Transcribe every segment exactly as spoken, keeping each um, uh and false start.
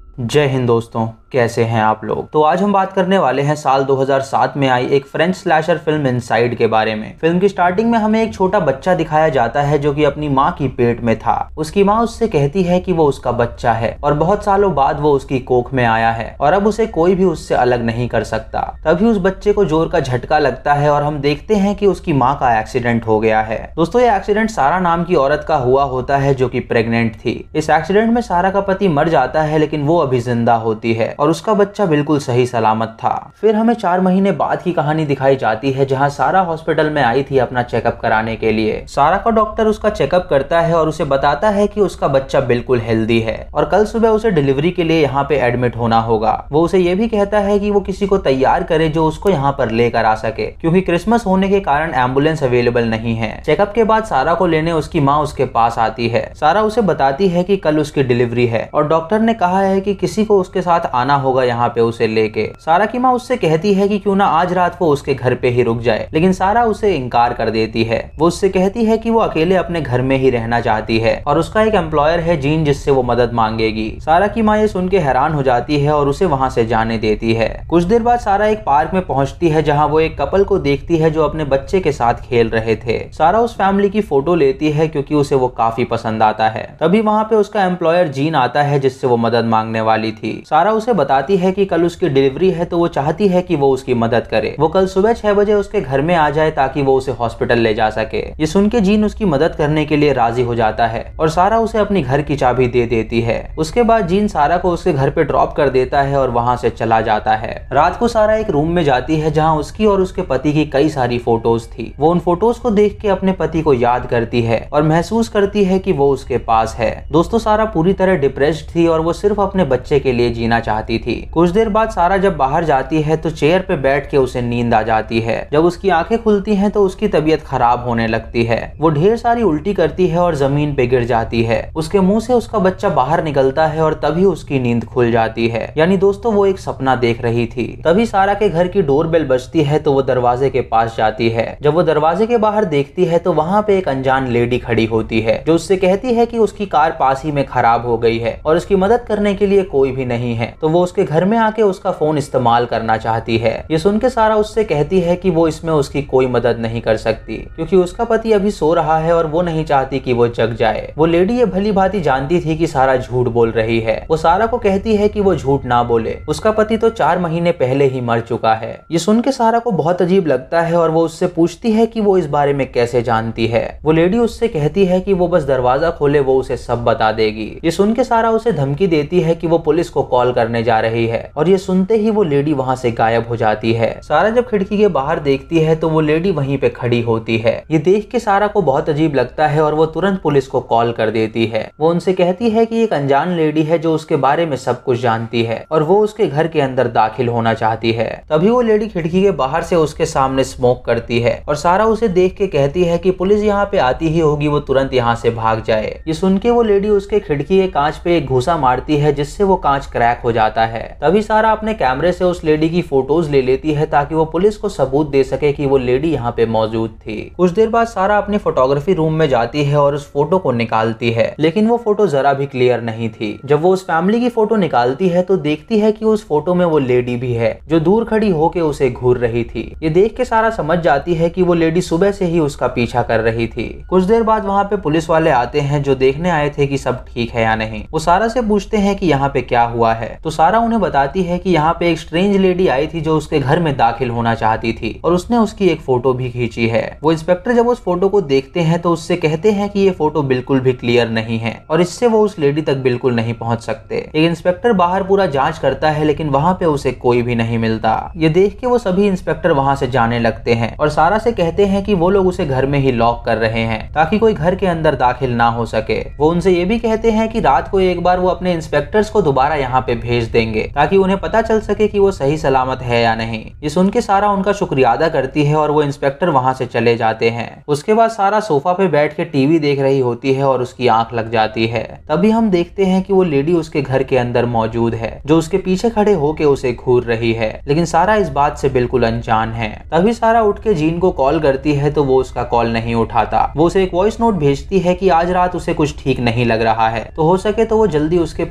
जय हिंद दोस्तों, कैसे हैं आप लोग। तो आज हम बात करने वाले हैं साल दो हज़ार सात में आई एक फ्रेंच स्लैशर फिल्म इनसाइड के बारे में। फिल्म की स्टार्टिंग में हमें एक छोटा बच्चा दिखाया जाता है जो कि अपनी माँ की पेट में था। उसकी माँ उससे कहती है कि वो उसका बच्चा है और बहुत सालों बाद वो उसकी कोख में आया है और अब उसे कोई भी उससे अलग नहीं कर सकता। तभी उस बच्चे को जोर का झटका लगता है और हम देखते हैं कि उसकी माँ का एक्सीडेंट हो गया है। दोस्तों, ये एक्सीडेंट सारा नाम की औरत का हुआ होता है जो कि प्रेग्नेंट थी। इस एक्सीडेंट में सारा का पति मर जाता है लेकिन वो अभी जिंदा होती है और उसका बच्चा बिल्कुल सही सलामत था। फिर हमें चार महीने बाद की कहानी दिखाई जाती है जहां सारा हॉस्पिटल में आई थी अपना चेकअप कराने के लिए। सारा का डॉक्टर उसका चेकअप करता है और उसे बताता है कि उसका बच्चा बिल्कुल हेल्दी है और कल सुबह उसे डिलीवरी के लिए यहाँ पे एडमिट होना होगा। वो उसे ये भी कहता है कि वो किसी को तैयार करे जो उसको यहाँ पर लेकर आ सके, क्योंकि क्रिसमस होने के कारण एम्बुलेंस अवेलेबल नहीं है। चेकअप के बाद सारा को लेने उसकी माँ उसके पास आती है। सारा उसे बताती है कि कल उसकी डिलीवरी है और डॉक्टर ने कहा है कि किसी को उसके साथ आना होगा यहाँ पे उसे लेके। सारा की माँ उससे कहती है कि क्यों ना आज रात को उसके घर पे ही रुक जाए, लेकिन सारा उसे इनकार कर देती है। वो उससे कहती है कि वो अकेले अपने घर में ही रहना चाहती है और उसका एक एम्प्लॉयर है जीन जिससे वो मदद मांगेगी। सारा की माँ ये सुन के हैरान हो जाती है और उसे वहाँ से जाने देती है। कुछ देर बाद सारा एक पार्क में पहुंचती है जहाँ वो एक कपल को देखती है जो अपने बच्चे के साथ खेल रहे थे। सारा उस फैमिली की फोटो लेती है क्योंकि उसे वो काफी पसंद आता है। तभी वहाँ पे उसका एम्प्लॉयर जीन आता है जिससे वो मदद मांगने वाली थी। सारा उसे बताती है कि कल उसकी डिलीवरी है तो वो चाहती है कि वो उसकी मदद करे। वो कल सुबह छह बजे उसके घर में आ जाए ताकि वो उसे हॉस्पिटल ले जा सके। ये सुन के जीन उसकी मदद करने के लिए राजी हो जाता है और सारा उसे अपनी घर की चाबी दे देती है। उसके बाद जीन सारा को उसके घर पे ड्रॉप कर देता है और वहां से चला जाता है। रात को सारा एक रूम में जाती है जहाँ उसकी और उसके पति की कई सारी फोटोज थी। वो उन फोटोज को देख के अपने पति को याद करती है और महसूस करती है कि वो उसके पास है। दोस्तों, सारा पूरी तरह डिप्रेस्ड थी और वो सिर्फ अपने बच्चे के लिए जीना चाहती थी। कुछ देर बाद सारा जब बाहर जाती है तो चेयर पे बैठ के उसे नींद आ जाती है। जब उसकी आंखें खुलती हैं तो उसकी तबीयत खराब होने लगती है। वो ढेर सारी उल्टी करती है और जमीन पे गिर जाती है। उसके मुंह से उसका बच्चा बाहर निकलता है और तभी उसकी नींद खुल जाती है। यानी दोस्तों, वो एक सपना देख रही थी। तभी सारा के घर की डोरबेल बजती है तो वो दरवाजे के पास जाती है। जब वो दरवाजे के बाहर देखती है तो वहाँ पे एक अनजान लेडी खड़ी होती है जो उससे कहती है कि उसकी कार पास ही में खराब हो गई है और उसकी मदद करने के लिए कोई भी नहीं है। तो वो उसके घर में आके उसका फोन इस्तेमाल करना चाहती है। ये सुन के सारा उससे कहती है कि वो इसमें उसकी कोई मदद नहीं कर सकती क्योंकि उसका पति अभी सो रहा है और वो नहीं चाहती कि वो जग जाए। वो लेडी ये भली भांति जानती थी कि सारा झूठ बोल रही है। वो सारा को कहती है कि वो झूठ ना बोले, उसका पति तो चार महीने पहले ही मर चुका है। ये सुन के सारा को बहुत अजीब लगता है और वो उससे पूछती है कि वो इस बारे में कैसे जानती है। वो लेडी उससे कहती है कि वो बस दरवाजा खोले, वो उसे सब बता देगी। ये सुन के सारा उसे धमकी देती है कि वो पुलिस को कॉल करने जा रही है और ये सुनते ही वो लेडी वहाँ से गायब हो जाती है। सारा जब खिड़की के बाहर देखती है तो वो लेडी वहीं पे खड़ी होती है। ये देख के सारा को बहुत अजीब लगता है और वो तुरंत पुलिस को कॉल कर देती है। वो उनसे कहती है कि एक अनजान लेडी है जो उसके बारे में सब कुछ जानती है और वो उसके घर के अंदर दाखिल होना चाहती है। तभी वो लेडी खिड़की के बाहर से उसके सामने स्मोक करती है और सारा उसे देख के कहती है कि पुलिस यहाँ पे आती ही होगी, वो तुरंत यहाँ से भाग जाए। ये सुन के वो लेडी उसके खिड़की के कांच पे एक घूसा मारती है जिससे वो कांच क्रैक हो जाता है। तभी सारा अपने कैमरे से उस लेडी की फोटोज ले लेती है ताकि वो पुलिस को सबूत दे सके कि वो लेडी यहाँ पे मौजूद थी। कुछ देर बाद सारा अपने फोटोग्राफी रूम में जाती है और उस फोटो को निकालती है, लेकिन वो फोटो जरा भी क्लियर नहीं थी। जब वो उस फैमिली की फोटो निकालती है तो देखती है कि उस फोटो में वो लेडी भी है जो दूर खड़ी होके उसे घूर रही थी। ये देख के सारा समझ जाती है कि वो लेडी सुबह से ही उसका पीछा कर रही थी। कुछ देर बाद वहाँ पे पुलिस वाले आते हैं जो देखने आए थे कि सब ठीक है या नहीं। वो सारा से पूछते हैं कि यहाँ पे क्या हुआ है, तो सारा उन्हें बताती है कि यहाँ पे एक स्ट्रेंज लेडी आई थी जो उसके घर में दाखिल होना चाहती थी और उसने उसकी एक फोटो भी खींची है। वो इंस्पेक्टर जब उस फोटो को देखते हैं तो उससे कहते हैं कि ये फोटो बिल्कुल भी क्लियर नहीं है और इससे वो उस लेडी तक बिल्कुल नहीं पहुंच सकते। एक इंस्पेक्टर बाहर पूरा जांच करता है लेकिन वहाँ पे उसे कोई भी नहीं मिलता। ये देख के वो सभी इंस्पेक्टर वहाँ से जाने लगते हैं और सारा से कहते हैं कि वो लोग उसे घर में ही लॉक कर रहे हैं ताकि कोई घर के अंदर दाखिल ना हो सके। वो उनसे ये भी कहते हैं कि रात को एक बार वो अपने इंस्पेक्टर्स को दोबारा यहाँ पे भेज देंगे ताकि उन्हें पता चल सके कि वो सही सलामत है या नहीं। ये सुन के सारा उनका शुक्रिया अदा करती है और वो इंस्पेक्टर वहाँ से चले जाते हैं। उसके बाद सारा सोफा पे बैठ के टीवी देख रही होती है और उसकी आंख लग जाती है। तभी हम देखते हैं कि वो लेडी उसके घर के अंदर मौजूद है जो उसके पीछे खड़े होके उसे घूर रही है, लेकिन सारा इस बात से बिल्कुल अनजान है। तभी सारा उठ के जीन को कॉल करती है तो वो उसका कॉल नहीं उठाता। वो उसे एक वॉइस नोट भेजती है कि आज रात उसे कुछ ठीक नहीं लग रहा है, तो हो सके तो वो जल्दी उसके पास आ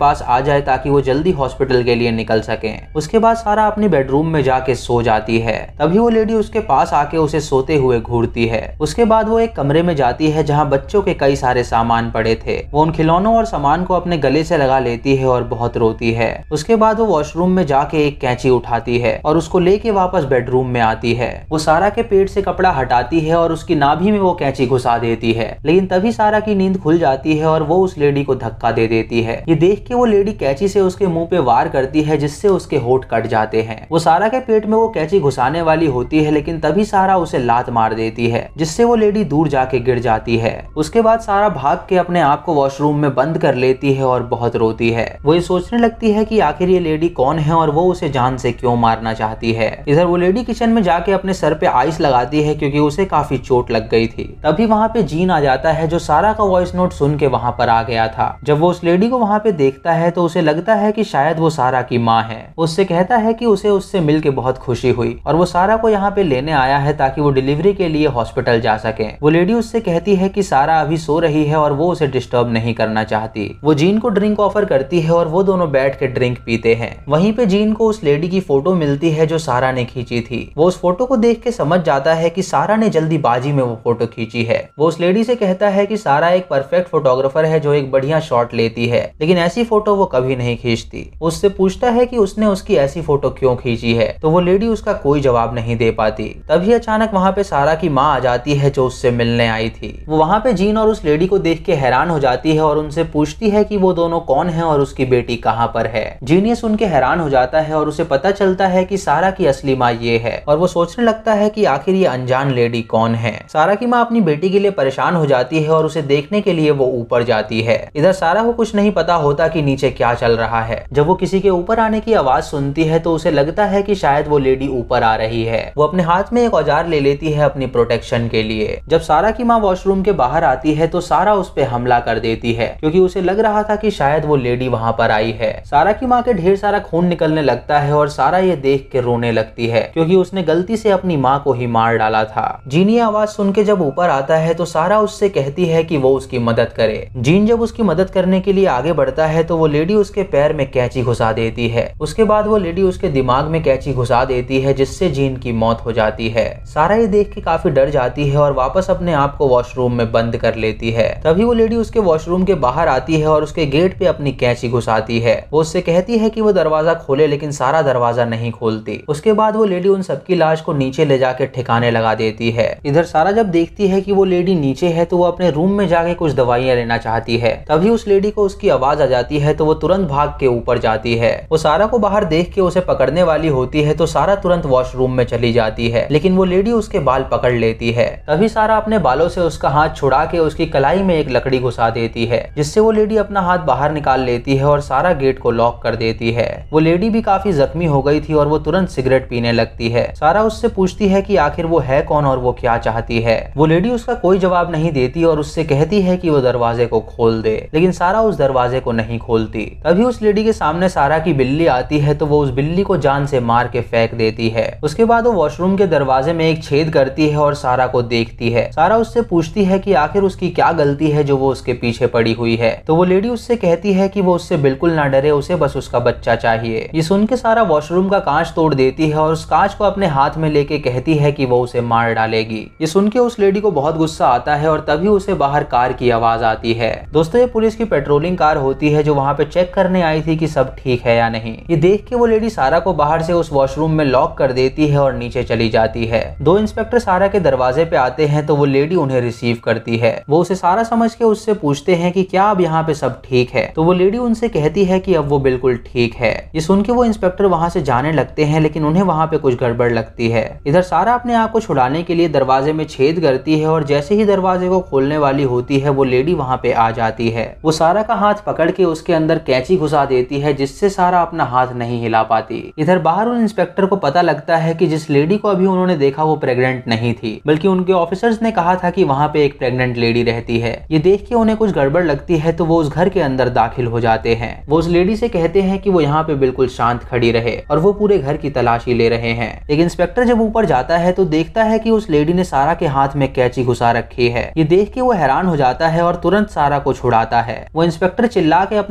जाए ताकि वो जल्दी हॉस्पिटल के लिए निकल सके। उसके बाद सारा अपनी बेडरूम में जाके सो जाती है। तभी वो लेडी उसके पास आके उसे सोते हुए घूरती है। उसके बाद वो एक कमरे में जाती है जहाँ बच्चों के कई सारे सामान पड़े थे। वो उन खिलौनों और सामान को अपने गले से लगा लेती है और बहुत रोती है। उसके बाद वो वॉशरूम में जाके एक कैंची उठाती है और उसको लेके वापस बेडरूम में आती है। वो सारा के पेट से कपड़ा हटाती है और उसकी नाभि में वो कैंची घुसा देती है। लेकिन तभी सारा की नींद खुल जाती है और वो उस लेडी को धक्का दे देती है। ये देख के वो लेडी कैंची से उसके मुंह पे वार करती है जिससे उसके होठ कट जाते हैं। वो सारा के पेट में वो कैंची घुसाने वाली होती है लेकिन तभी सारा उसे लात मार देती है जिससे वो लेडी दूर जाके गिर जाती है। उसके बाद सारा भाग के अपने आप को वॉशरूम में बंद कर लेती है और बहुत रोती है। वो ये सोचने लगती है कि आखिर ये लेडी कौन है और वो उसे जान से क्यों मारना चाहती है। इधर वो लेडी किचन में जाके अपने सर पे आइस लगाती है क्योंकि उसे काफी चोट लग गई थी। तभी वहाँ पे जीन आ जाता है जो सारा का वॉइस नोट सुन के वहाँ पर आ गया था। जब वो उस लेडी को वहाँ पे देखता है तो उसे लगता है कि शायद वो सारा की माँ है। उससे कहता है कि उसे उससे मिल के बहुत खुशी हुई और वो सारा को यहाँ पे लेने आया है ताकि वो डिलीवरी के लिए हॉस्पिटल जा सके। वो लेडी उससे कहती है कि सारा अभी सो रही है और वो उसे डिस्टर्ब नहीं करना चाहती। वो जीन को ड्रिंक ऑफर करती है और वो दोनों बैठ के ड्रिंक पीते हैं। वहीं पे जीन को उस लेडी की फोटो मिलती है जो सारा ने खींची थी। वो उस फोटो को देख के समझ जाता है कि सारा ने जल्दीबाजी में वो फोटो खींची है। वो उस लेडी से कहता है कि सारा एक परफेक्ट फोटोग्राफर है जो एक बढ़िया शॉट लेती है लेकिन ऐसी फोटो वो कभी नहीं खींचती। उससे पूछता है कि उसने उसकी ऐसी फोटो क्यों खींची है तो वो लेडी उसका कोई जवाब नहीं दे पाती। तभी अचानक वहाँ पे सारा की माँ आ जाती है जो उससे मिलने आई थी। वो वहाँ पे जीन और उस लेडी को देख के हैरान हो जाती है और उनसे पूछती है कि वो दोनों कौन है और उसकी बेटी कहाँ पर है। जीन ये सुन के हैरान हो जाता है और उसे पता चलता है कि सारा की असली माँ ये है और वो सोचने लगता है कि आखिर ये अनजान लेडी कौन है। सारा की माँ अपनी बेटी के लिए परेशान हो जाती है और उसे देखने के लिए वो ऊपर जाती है। इधर सारा को कुछ नहीं पता होता कि नीचे क्या चल रहा है। जब वो किसी के ऊपर आने की आवाज सुनती है तो उसे लगता है कि शायद वो लेडी ऊपर आ रही है। वो अपने हाथ में एक औजार ले लेती है अपनी प्रोटेक्शन के लिए। जब सारा की माँ वॉशरूम के बाहर आती है तो सारा उस पे हमला कर देती है क्योंकि उसे लग रहा था कि शायद वो लेडी वहाँ पर आई है। सारा की माँ के ढेर सारा खून निकलने लगता है और सारा ये देख के रोने लगती है क्योंकि उसने गलती से अपनी माँ को ही मार डाला था। जीन ये आवाज सुन के जब ऊपर आता है तो सारा उससे कहती है कि वो उसकी मदद करे। जीन जब उसकी मदद करने के लिए आगे बढ़ता है तो वो लेडी उसके पैर में कैंची घुसा देती है। उसके बाद वो लेडी उसके दिमाग में कैंची घुसा देती है जिससे जीन की मौत हो जाती है। सारा ये देख के काफी डर जाती है और वापस अपने आप को वॉशरूम में बंद कर लेती है। तभी वो लेडी उसके वॉशरूम के बाहर आती है और उसके गेट पे अपनी कैंची घुसाती है। वो उससे कहती है कि वो दरवाजा खोले लेकिन सारा दरवाजा नहीं खोलती। उसके बाद वो लेडी उन सबकी लाश को नीचे ले जाके ठिकाने लगा देती है। इधर सारा जब देखती है कि वो लेडी नीचे है तो वो अपने रूम में जाके कुछ दवाइयां लेना चाहती है। तभी उस लेडी को उसकी आवाज आ जाती है तो वो तुरंत भाग के ऊपर जाती है। वो सारा को बाहर देख के उसे पकड़ने वाली होती है तो सारा तुरंत वॉशरूम में चली जाती है लेकिन वो लेडी उसके बाल पकड़ लेती है। तभी सारा अपने बालों से उसका हाथ छुड़ा के उसकी कलाई में एक लकड़ी घुसा देती है जिससे वो लेडी अपना हाथ बाहर निकाल लेती है और सारा गेट को लॉक कर देती है। वो लेडी भी काफी जख्मी हो गई थी और वो तुरंत सिगरेट पीने लगती है। सारा उससे पूछती है कि आखिर वो है कौन और वो क्या चाहती है। वो लेडी उसका कोई जवाब नहीं देती और उससे कहती है कि वो दरवाजे को खोल दे लेकिन सारा उस दरवाजे को नहीं खोलती। तभी उस लेडी के सामने सारा की बिल्ली आती है तो वो उस बिल्ली को जान से मार के फेंक देती है। उसके बाद वो वॉशरूम के दरवाजे में एक छेद करती है और सारा को देखती है। सारा उससे पूछती है कि आखिर उसकी क्या गलती है जो वो उसके पीछे पड़ी हुई है। तो वो लेडी उससे कहती है कि वो उससे बिल्कुल ना डरे, उसे बस उसका बच्चा चाहिए। ये सुन के सारा वॉशरूम का कांच तोड़ देती है और उस कांच को अपने हाथ में लेके कहती है कि वो उसे मार डालेगी। ये सुन के उस लेडी को बहुत गुस्सा आता है और तभी उसे बाहर कार की आवाज आती है। दोस्तों ये पुलिस की पेट्रोलिंग कार होती है जो वहाँ पे चेक करने आई थी कि सब ठीक है या नहीं। ये देख के वो लेडी सारा को बाहर से उस वॉशरूम में लॉक कर देती है और नीचे चली जाती है। दो इंस्पेक्टर सारा के दरवाजे पे आते हैं तो वो लेडी उन्हें रिसीव करती है। वो उसे सारा समझ के उससे पूछते हैं कि क्या अब यहाँ पे सब ठीक है। तो वो लेडी उनसे कहती है कि अब वो बिल्कुल ठीक है। ये सुन के वो इंस्पेक्टर वहाँ से जाने लगते हैं लेकिन उन्हें वहाँ पे कुछ गड़बड़ लगती है। इधर सारा अपने आप को छुड़ाने के लिए दरवाजे में छेद करती है और जैसे ही दरवाजे को खोलने वाली होती है वो लेडी वहाँ पे आ जाती है। वो सारा का हाथ पकड़ के उसके अंदर कैंची घुसा देती है जिससे सारा अपना हाथ नहीं हिला पाती। इधर बाहर उन इंस्पेक्टर को पता लगता है कि जिस लेडी को अभी उन्होंने देखा वो प्रेग्नेंट नहीं थी बल्कि उनके ऑफिसर्स ने कहा था कि वहाँ पे एक प्रेग्नेंट लेडी रहती है। ये देख के उन्हें कुछ गड़बड़ लगती है तो वो उस घर के अंदर दाखिल हो जाते हैं। वो उस लेडी से कहते हैं कि वो यहाँ पे बिल्कुल शांत खड़ी रहे और वो पूरे घर की तलाशी ले रहे हैं। लेकिन इंस्पेक्टर जब ऊपर जाता है तो देखता है कि उस लेडी ने सारा के हाथ में कैंची घुसा रखी है। ये देख के वो हैरान हो जाता है और तुरंत सारा को छुड़ाता है। वो इंस्पेक्टर चिल्ला के अपने साथी को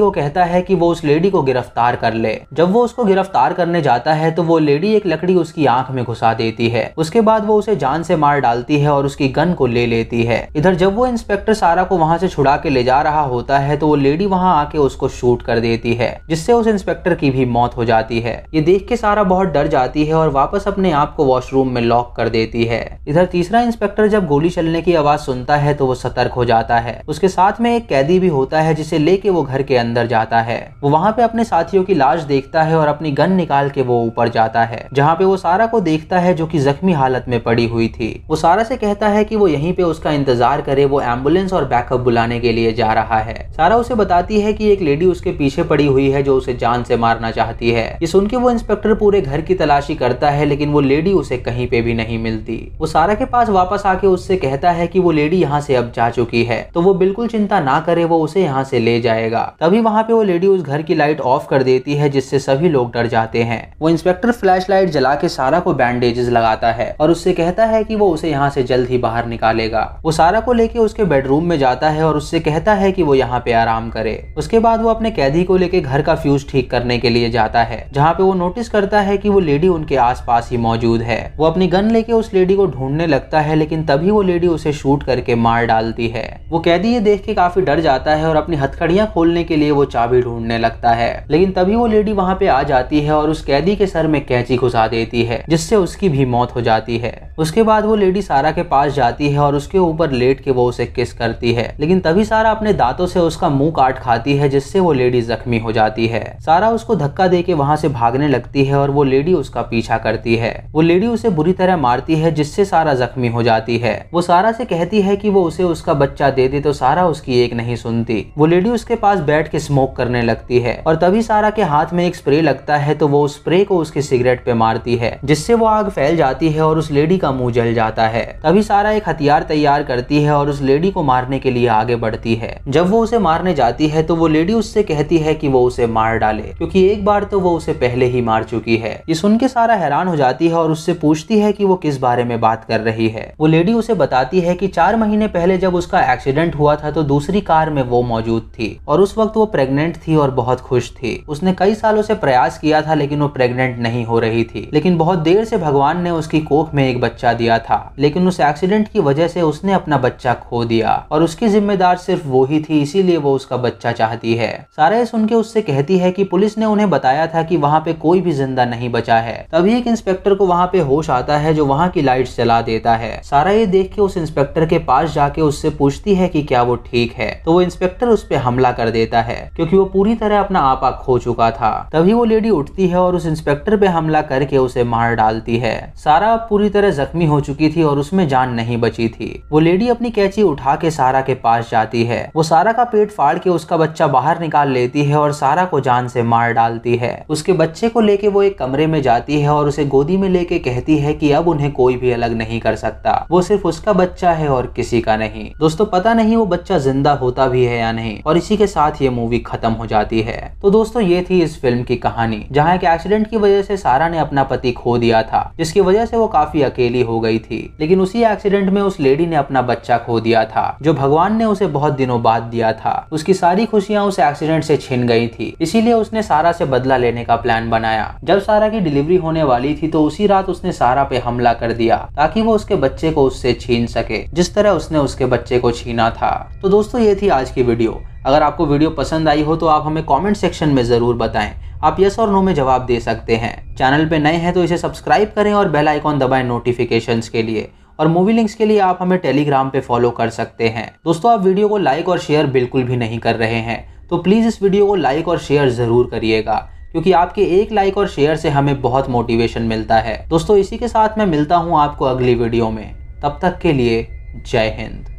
वो कहता है कि वो उस लेडी को गिरफ्तार कर ले। जब वो उसको गिरफ्तार करने जाता है तो वो लेडी एक लकड़ी उसकी आंख में घुसा देती है। उसके बाद वो उसे जान से मार डालती है और उसकी गन को ले लेती है। इधर जब वो इंस्पेक्टर सारा को वहां से छुड़ा के ले जा रहा होता है तो वो लेडी वहां आके उसको शूट कर देती है, जिससे उस इंस्पेक्टर की भी मौत हो जाती है। ये देख के सारा बहुत डर जाती है और वापस अपने आप को वॉशरूम में लॉक कर देती है। इधर तीसरा इंस्पेक्टर जब गोली चलने की आवाज सुनता है तो वो सतर्क हो जाता है। उसके साथ में एक कैदी भी होता है जिसे लेके वो घर के अंदर जाता है। वो वहां पे अपने साथियों की लाश देखता है और अपनी गन निकाल के वो ऊपर जाता है, जहाँ पे वो सारा को देखता है जो कि जख्मी हालत में पड़ी हुई थी। वो सारा से कहता है कि वो यहीं पे उसका इंतजार करे, वो एम्बुलेंस और बैकअप बुलाने के लिए जा रहा है। सारा उसे बताती है कि एक लेडी उसके पीछे पड़ी हुई है जो उसे जान से मारना चाहती है। ये सुन के वो इंस्पेक्टर पूरे घर की तलाशी करता है, लेकिन वो लेडी उसे कहीं पे भी नहीं मिलती। वो सारा के पास वापस आके उससे कहता है कि वो लेडी यहाँ से अब जा चुकी है, तो वो बिल्कुल चिंता ना करे, वो उसे यहाँ से ले जाएगा। तभी वहाँ पे वो लेडी उस घर की लाइट ऑफ कर देती है, जिससे सभी लोग डर जाते हैं। वो इंस्पेक्टर फ्लैश लाइट जला के सारा को बैंडेजेस लगाता है और उससे कहता है कि वो उसे यहाँ से जल्द ही बाहर निकालेगा। वो सारा को लेके उसके बेडरूम में जाता है और उससे कहता है कि वो यहाँ पे आराम करे। उसके बाद वो अपने कैदी को लेके घर का फ्यूज ठीक करने के लिए जाता है, जहाँ पे वो नोटिस करता है कि वो लेडी उनके आसपास ही मौजूद है। वो अपनी गन लेके उस लेडी को ढूंढने लगता है, लेकिन तभी वो लेडी उसे शूट करके मार डालती है। वो कैदी ये देख के काफी डर जाता है और अपनी हथकड़ियां खोलने के लिए वो चाबी ढूंढने लगता है, लेकिन तभी वो लेडी वहां पे आ जाती है और उस कैदी के सर में कैंची घुसा देती है, जिससे उसकी भी मौत हो जाती है। उसके बाद वो लेडी सारा के पास जाती है और उसके ऊपर लेट के वो उसे किस करती है, लेकिन तभी सारा अपने दांतों से उसका मुंह काट खाती है, जिससे वो लेडी जख्मी हो जाती है। सारा उसको धक्का देके वहां से भागने लगती है और वो लेडी उसका पीछा करती है। वो लेडी उसे बुरी तरह मारती है, जिससे सारा जख्मी हो जाती है। वो सारा से कहती है कि वो उसे उसका बच्चा दे दे, तो सारा उसकी एक नहीं सुनती। वो लेडी उसके पास बैठ के स्मोक करने लगती है और तभी सारा के हाथ में एक स्प्रे लगता है, तो वो उस स्प्रे को उसके सिगरेट पे मारती है, जिससे वो आग फैल जाती है और उस लेडी का मुंह जल जाता है। तभी सारा एक हथियार तैयार करती है और उस लेडी को मारने के लिए आगे बढ़ती है। जब वो उसे मारने जाती है तो वो लेडी उससे कहती है कि वो उसे मार डाले, क्योंकि एक बार तो वो उसे पहले ही मार चुकी है। ये सुन के सारा हैरान हो जाती है और उससे पूछती है कि वो किस बारे में बात कर रही है। वो लेडी उसे बताती है कि चार महीने पहले जब उसका एक्सीडेंट हुआ था तो दूसरी कार में वो मौजूद थी और उस वक्त वो प्रेग्नेंट थी और बहुत खुश थी। उसने कई सालों से प्रयास किया था, लेकिन वो प्रेग्नेंट नहीं हो रही थी, लेकिन बहुत देर से भगवान ने उसकी कोख में एक बच्चा दिया था, लेकिन उस एक्सीडेंट की वजह से उसने अपना बच्चा खो दिया और उसकी जिम्मेदार सिर्फ वो ही थी, इसीलिए वो उसका बच्चा चाहती है। सारा ये सुन के उससे कहती है कि पुलिस ने उन्हें बताया था कि वहाँ पे कोई भी जिंदा नहीं बचा है। तभी एक इंस्पेक्टर को वहाँ पे होश आता है, जो वहाँ की लाइट्स जला देता है। सारा ये देख के उस इंस्पेक्टर के पास जाके उससे पूछती है कि क्या वो ठीक है, तो वो इंस्पेक्टर उस पे हमला कर देता है, क्योंकि वो पूरी तरह अपना आपा खो चुका था। तभी वो लेडी उठती है और उस इंस्पेक्टर पे हमला करके उसे मार डालती है। सारा पूरी तरह जख्मी हो चुकी थी और उसमें जान नहीं बची थी। वो लेडी अपनी कैंची उठा के सारा के पास जाती है। वो सारा का पेट फाड़ के उसका बच्चा बाहर निकाल लेती है और सारा को जान से मार डालती है। उसके बच्चे को लेके वो एक कमरे में जाती है और उसे गोदी में लेके कहती है कि अब उन्हें कोई भी अलग नहीं कर सकता, वो सिर्फ उसका बच्चा है और किसी का नहीं। दोस्तों पता नहीं वो बच्चा जिंदा होता भी है या नहीं, और इसी के साथ ये मूवी खत्म हो जाती है। तो दोस्तों ये थी इस फिल्म की कहानी, जहाँ एक एक्सीडेंट की वजह से सारा ने अपना पति खो दिया था, जिसकी वजह से वो काफी अकेली हो गई थी। लेकिन उसी एक्सीडेंट में उस लेडी ने अपना बच्चा खो दिया था, जो भगवान ने उसे बहुत दिनों बाद दिया था। उसकी सारी खुशियां उस एक्सीडेंट से छिन गई थी, इसीलिए उसने सारा से बदला लेने का प्लान बनाया। जब सारा की डिलीवरी होने वाली थी तो उसी रात उसने सारा पे हमला कर दिया, ताकि वो उसके बच्चे को उससे छीन सके, जिस तरह उसने उसके बच्चे को छीना था। तो दोस्तों ये थी आज की वीडियो। अगर आपको वीडियो पसंद आई हो तो आप हमें कमेंट सेक्शन में जरूर बताएं। आप यस और नो में जवाब दे सकते हैं। चैनल पे नए हैं तो इसे सब्सक्राइब करें और बेल आइकॉन दबाएं नोटिफिकेशंस के लिए। और मूवी लिंक्स के लिए आप हमें टेलीग्राम पे फॉलो कर सकते हैं। दोस्तों आप वीडियो को लाइक और शेयर बिल्कुल भी नहीं कर रहे हैं, तो प्लीज इस वीडियो को लाइक और शेयर जरूर करिएगा, क्योंकि आपके एक लाइक और शेयर से हमें बहुत मोटिवेशन मिलता है। दोस्तों इसी के साथ मैं मिलता हूँ आपको अगली वीडियो में। तब तक के लिए जय हिंद।